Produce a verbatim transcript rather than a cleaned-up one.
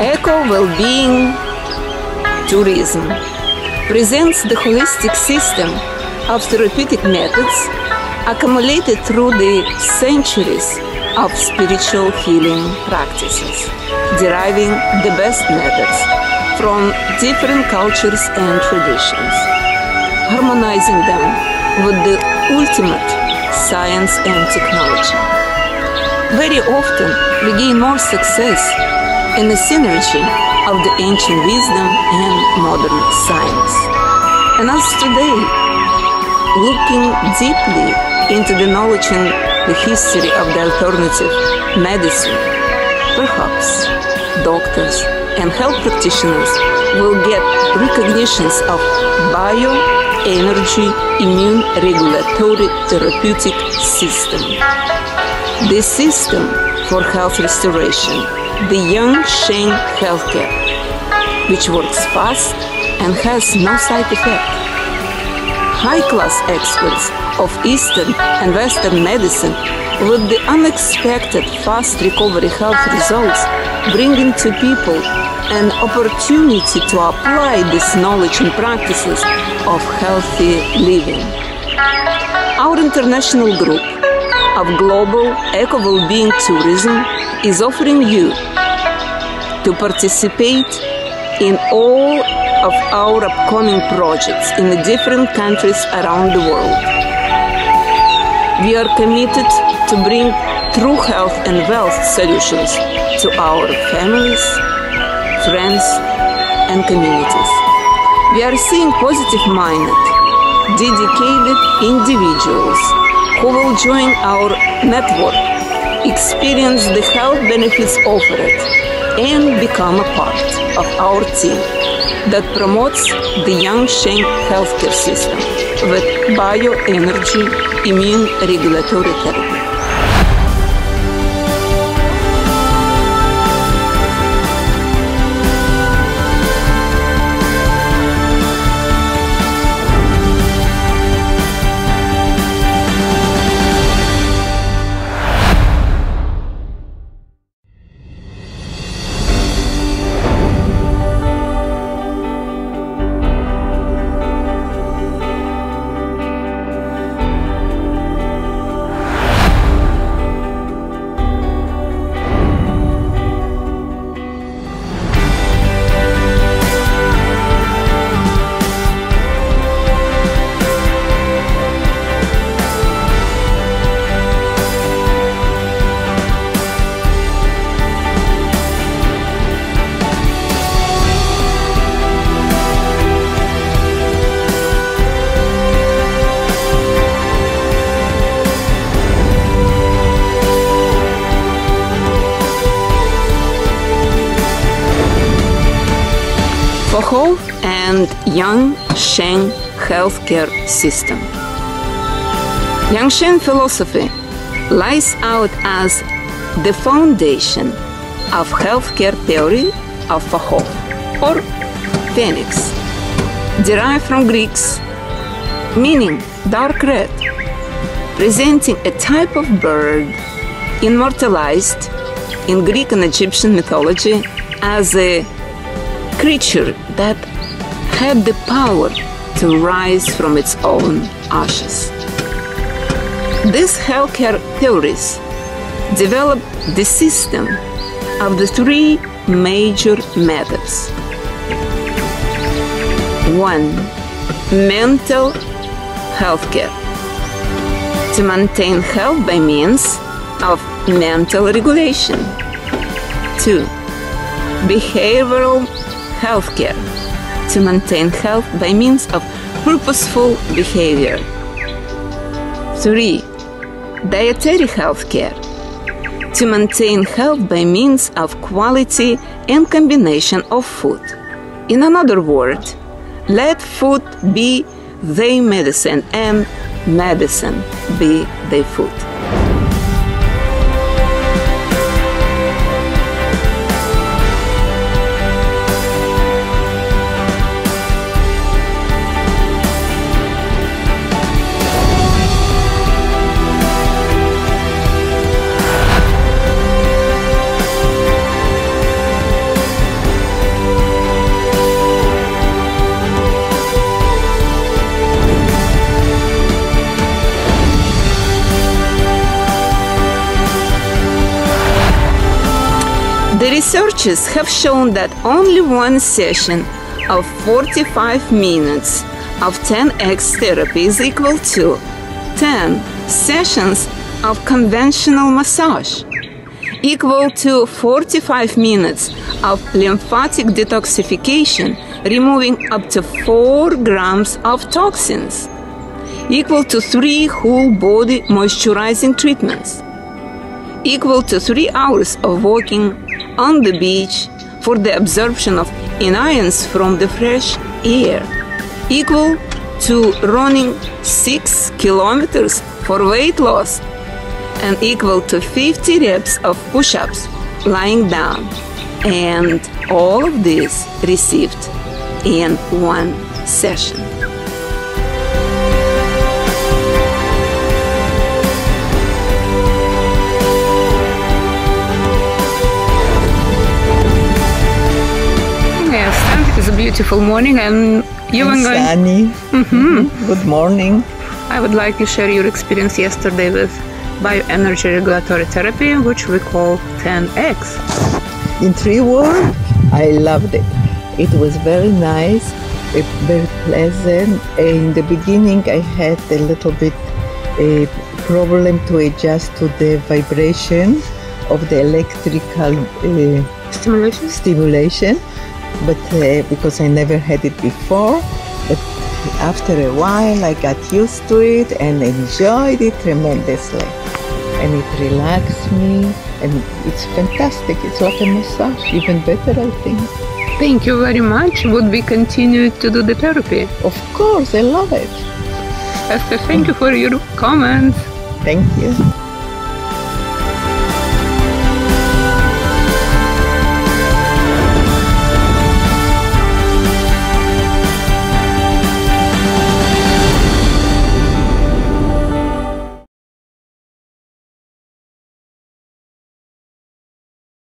Eco-well-being tourism presents the holistic system of therapeutic methods accumulated through the centuries of spiritual healing practices, deriving the best methods from different cultures and traditions, harmonizing them with the ultimate science and technology. Very often, we gain more success in the synergy of the ancient wisdom and modern science. And as today, looking deeply into the knowledge and the history of the alternative medicine, perhaps doctors and health practitioners will get recognitions of bioenergy immune regulatory therapeutic system. This system for health restoration, the Yang Shen Healthcare, which works fast and has no side effect. High-class experts of Eastern and Western medicine with the unexpected fast recovery health results, bringing to people an opportunity to apply this knowledge and practices of healthy living. Our international group of global eco-well-being tourism is offering you to participate in all of our upcoming projects in the different countries around the world. We are committed to bring true health and wealth solutions to our families, friends, and communities. We are seeing positive-minded, dedicated individuals who will join our network, experience the health benefits offered, and become a part of our team that promotes the Yang Shen healthcare system with bioenergy immune regulatory therapy. Fahov and Yang Shen healthcare system. Yang Shen philosophy lies out as the foundation of healthcare theory of Fahov, or Phoenix, derived from Greeks, meaning dark red, presenting a type of bird immortalized in Greek and Egyptian mythology as a creature that had the power to rise from its own ashes. These healthcare theories developed the system of the three major methods. One, mental healthcare, to maintain health by means of mental regulation. Two, behavioral healthcare, to maintain health by means of purposeful behavior. Three, dietary healthcare, to maintain health by means of quality and combination of food. In another word, let food be the medicine and medicine be the food. The researchers have shown that only one session of forty-five minutes of ten X therapy is equal to ten sessions of conventional massage, equal to forty-five minutes of lymphatic detoxification, removing up to four grams of toxins, equal to three whole body moisturizing treatments, equal to three hours of walking on the beach for the absorption of anions from the fresh air, equal to running six kilometers for weight loss, and equal to fifty reps of push-ups lying down. And all of this received in one session. Yes, it's a beautiful morning, and you and are going. Sunny. Mm-hmm. Good morning. I would like to share your experience yesterday with bioenergy regulatory therapy, which we call ten X. In three words, I loved it. It was very nice, eh, very pleasant. In the beginning, I had a little bit a problem to adjust to the vibration of the electrical uh, Stimulation? stimulation, but uh, because I never had it before. But after a while, I got used to it and enjoyed it tremendously. And it relaxed me, and it's fantastic. It's like a massage, even better, I think. Thank you very much. Would we continue to do the therapy? Of course, I love it. Esther, thank you for your comments. Thank you.